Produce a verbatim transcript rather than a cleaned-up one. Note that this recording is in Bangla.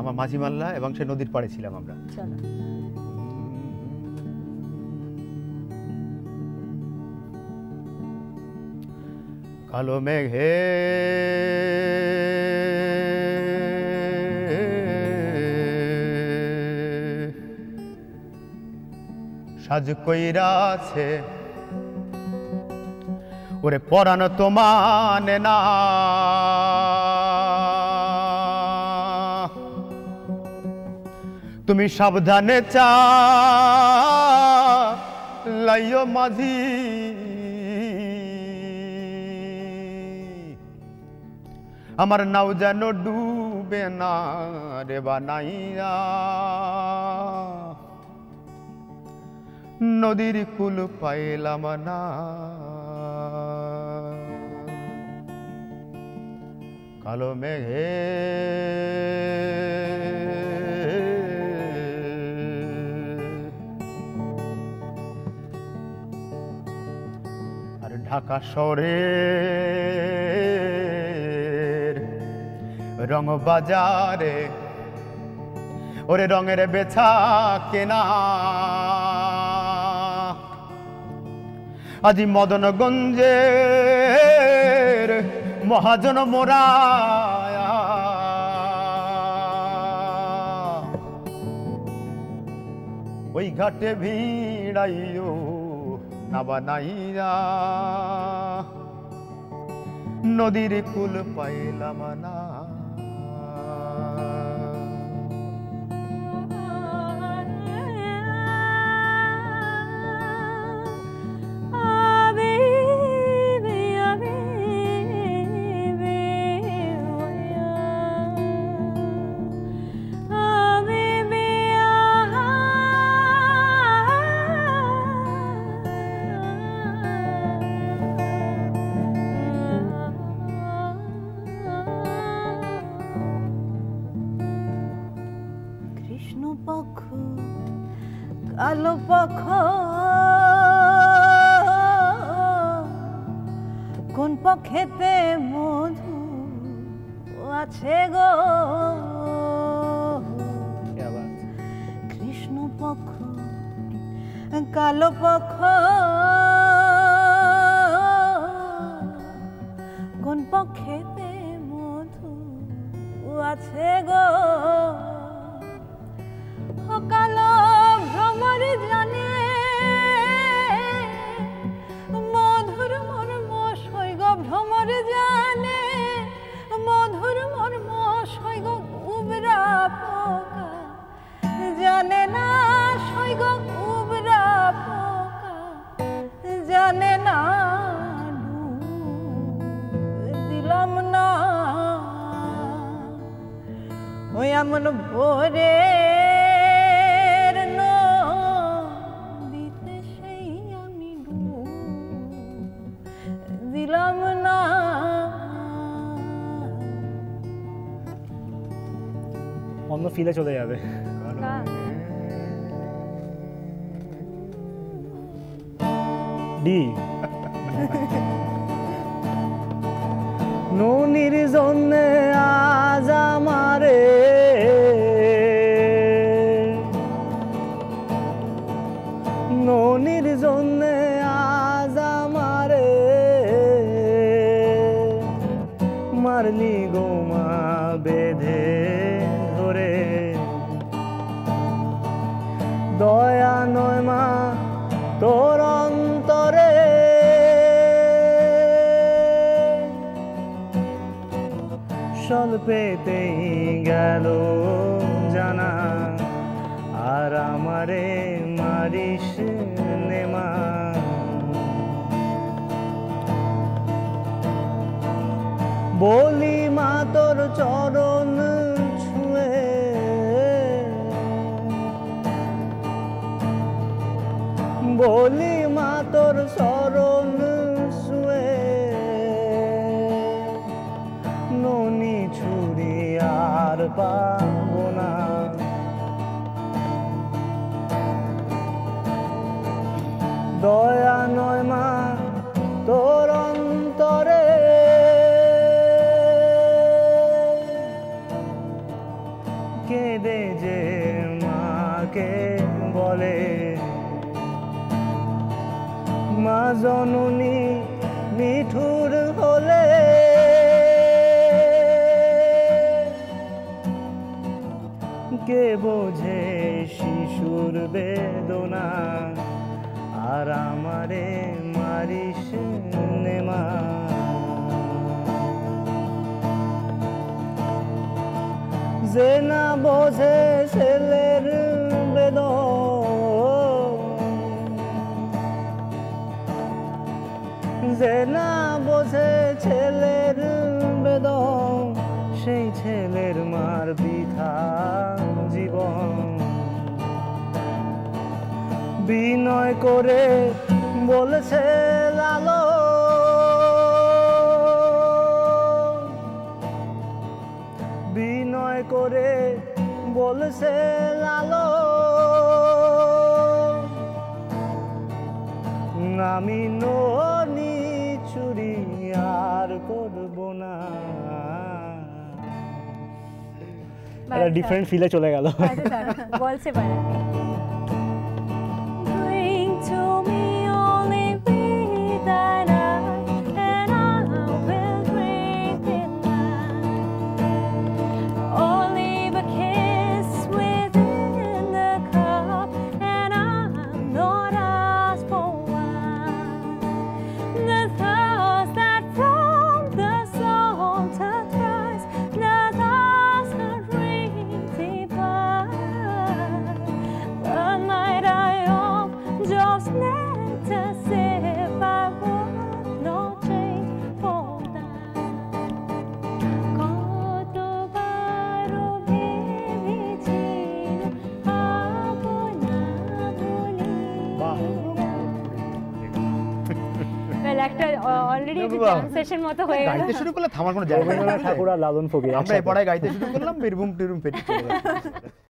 আমার মাঝিমাল্লা এবং সে নদীর পাড়ে ছিলাম আমরা। চলো। কালো মেঘে সাজ কইরাছে ওরে পরাণ তো মানে না, তুমি সাবধানে চালাইও মাঝি, আমার নাও যেন ডুবে না রে বানাইয়া, নদীর কুল পাইলাম না। কালো মেঘে আর ঢাকা শহরের রং বাজারে ওরে রঙের বেচা কেনা, আজি মদনগঞ্জের মহাজন মোরা, ওই ঘাটে ভিড়াইও না বানাইয়া, নদীর কুল পাইলাম না। কৃষ্ণপক্ষ কালো পক্ষ কোন পক্ষেতে মধু আছে গো, কৃষ্ণপক্ষ কালো পক্ষ কোন পক্ষেতে মধু আছে গো, কালো ভ্রমর জানে মধুর মর্ম সৈগ, ভ্রমর জানে মধুর মর্ম সৈগ, উবরা পোকা জানে না সৈগ, উবরা পোকা জানে না, দিলাম না ওই এমন ভোরে অন্য ফিলে চলে যাবে। ডি ননির জন্যে আজ আমারে ননির জন্যে আজ আমারে মারলি গোমা বেঁধে ধরে, দয়া নয় মা তোর অন্তরে, স্বল্পেতেই গেল জানা আর আমারে মারিস নেমা, বলি মা তোর চরণ ছুঁয়ে, বলি মা তোর চরণ ছুঁয়ে, ননি ছুরি আর পাবো না, দয়া নয় মা তোর অন্তরে, কে জননী নিঠুর হলে কে বোঝে শিশুর বেদনা আর আমারে মারিস নেমা যে না বোঝে ছেলের বেদন যে না বোঝে ছেলের বেদন সেই ছেলের মার বৃথা জীবন বিনয় করে বলেছে লালো বিনয় করে বলেছে লালো আমি ননি চুরি আর করব না ডিফারেন্ট ফিলে চলে গেল বলছে পারে একটা অলরেডি জ্যাম সেশন মতো হয়ে গেল গাইতে শুরু করলে থামার কোনো জায়গা নেই ঠাকুর আর লালন ফকির আমরা এই পড়ায় গাইতে শুরু করলাম বীরভূম টিরভূম পেটি চলে গেল